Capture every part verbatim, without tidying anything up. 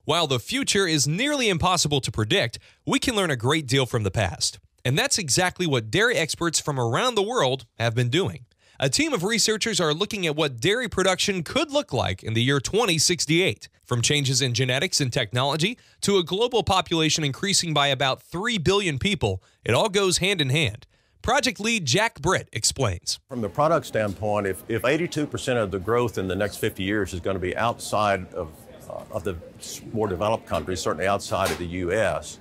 While the future is nearly impossible to predict, we can learn a great deal from the past. And that's exactly what dairy experts from around the world have been doing. A team of researchers are looking at what dairy production could look like in the year twenty sixty-eight, from changes in genetics and technology to a global population increasing by about three billion people. It all goes hand in hand. Project lead Jack Britt explains. From the product standpoint, if, if eighty-two percent of the growth in the next fifty years is going to be outside of, uh, of the more developed countries, certainly outside of the U S,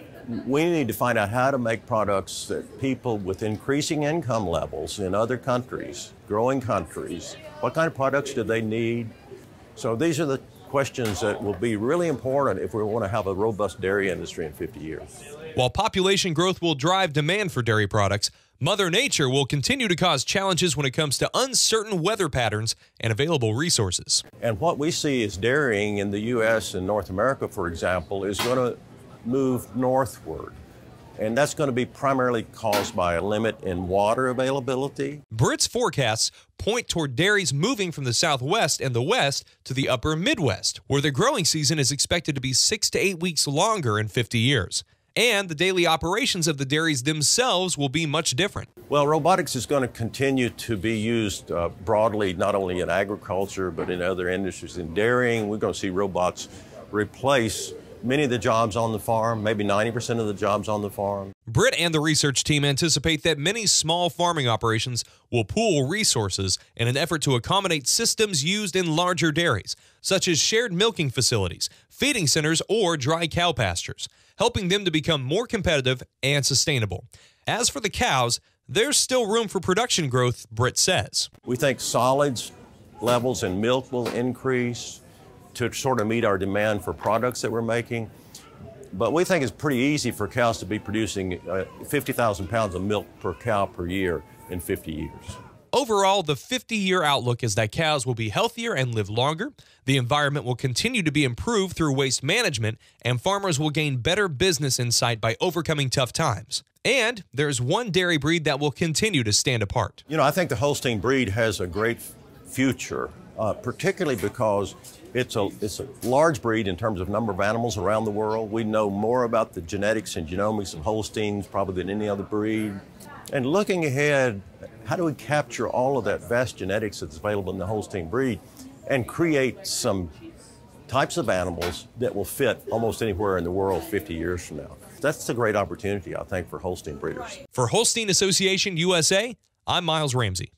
we need to find out how to make products that people with increasing income levels in other countries, growing countries, what kind of products do they need? So these are the questions that will be really important if we want to have a robust dairy industry in fifty years. While population growth will drive demand for dairy products, Mother Nature will continue to cause challenges when it comes to uncertain weather patterns and available resources. And what we see is dairying in the U S and North America, for example, is going to move northward. And that's going to be primarily caused by a limit in water availability. Britt's forecasts point toward dairies moving from the southwest and the west to the upper Midwest, where the growing season is expected to be six to eight weeks longer in fifty years. And the daily operations of the dairies themselves will be much different. Well, robotics is going to continue to be used uh, broadly, not only in agriculture, but in other industries. In dairying, we're going to see robots replace many of the jobs on the farm, maybe ninety percent of the jobs on the farm. Britt and the research team anticipate that many small farming operations will pool resources in an effort to accommodate systems used in larger dairies, such as shared milking facilities, feeding centers, or dry cow pastures, helping them to become more competitive and sustainable. As for the cows, there's still room for production growth, Britt says. We think solids levels in milk will increase to sort of meet our demand for products that we're making. But we think it's pretty easy for cows to be producing uh, fifty thousand pounds of milk per cow per year in fifty years. Overall, the fifty-year outlook is that cows will be healthier and live longer, the environment will continue to be improved through waste management, and farmers will gain better business insight by overcoming tough times. And there's one dairy breed that will continue to stand apart. You know, I think the Holstein breed has a great future, uh, particularly because it's a, it's a large breed in terms of number of animals around the world. We know more about the genetics and genomics of Holsteins probably than any other breed. And looking ahead, how do we capture all of that vast genetics that's available in the Holstein breed and create some types of animals that will fit almost anywhere in the world fifty years from now? That's a great opportunity, I think, for Holstein breeders. For Holstein Association U S A, I'm Miles Ramsey.